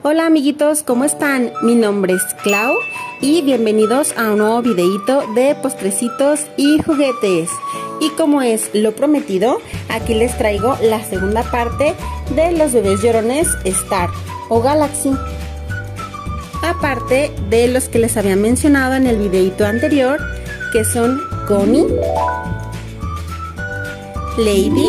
Hola amiguitos, ¿cómo están? Mi nombre es Clau y bienvenidos a un nuevo videito de postrecitos y juguetes. Y como es lo prometido, aquí les traigo la segunda parte de los bebés llorones Star o Galaxy. Aparte de los que les había mencionado en el videito anterior, que son Connie, Lady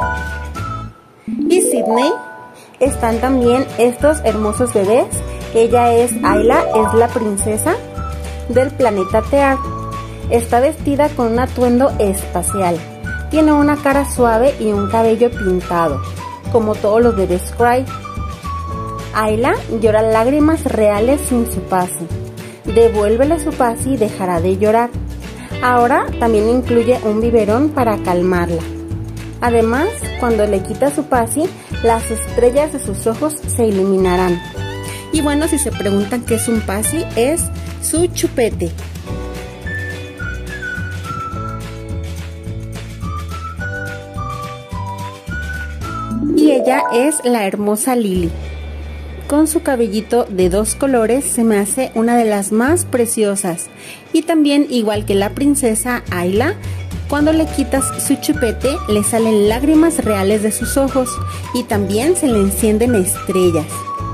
y Sydney, están también estos hermosos bebés. Ella es Ayla, es la princesa del planeta Tear. Está vestida con un atuendo espacial. Tiene una cara suave y un cabello pintado, como todos los bebés Cry. Ayla llora lágrimas reales sin su pasi. Devuélvele su pasi y dejará de llorar. Ahora también incluye un biberón para calmarla. Además, cuando le quita su pasi, las estrellas de sus ojos se iluminarán. Y bueno, si se preguntan qué es un pasi, es su chupete. Y ella es la hermosa Lily. Con su cabellito de dos colores se me hace una de las más preciosas. Y también, igual que la princesa Ayla, cuando le quitas su chupete, le salen lágrimas reales de sus ojos y también se le encienden estrellas.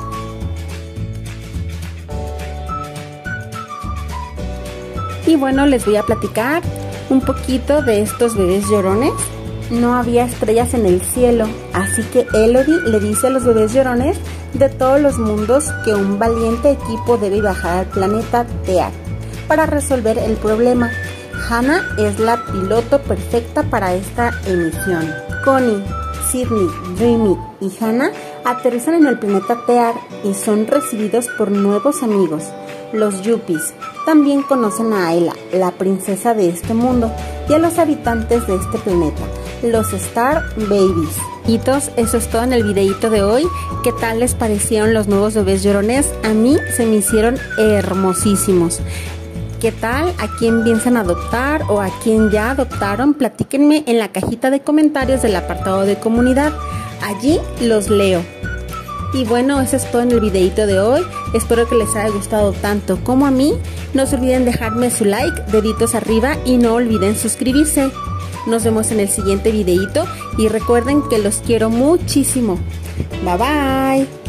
Y bueno, les voy a platicar un poquito de estos bebés llorones. No había estrellas en el cielo, así que Elodie le dice a los bebés llorones de todos los mundos que un valiente equipo debe viajar al planeta Tear para resolver el problema. Hannah es la piloto perfecta para esta emisión. Connie, Sydney, Dreamy y Hannah aterrizan en el planeta Tear y son recibidos por nuevos amigos, los Yuppies. También conocen a Ayla, la princesa de este mundo, y a los habitantes de este planeta, los Star Babies. Y eso es todo en el videito de hoy. ¿Qué tal les parecieron los nuevos bebés llorones? A mí se me hicieron hermosísimos. ¿Qué tal? ¿A quién piensan adoptar o a quién ya adoptaron? Platíquenme en la cajita de comentarios del apartado de comunidad. Allí los leo. Y bueno, eso es todo en el videito de hoy. Espero que les haya gustado tanto como a mí. No se olviden dejarme su like, deditos arriba y no olviden suscribirse. Nos vemos en el siguiente videito y recuerden que los quiero muchísimo. Bye bye.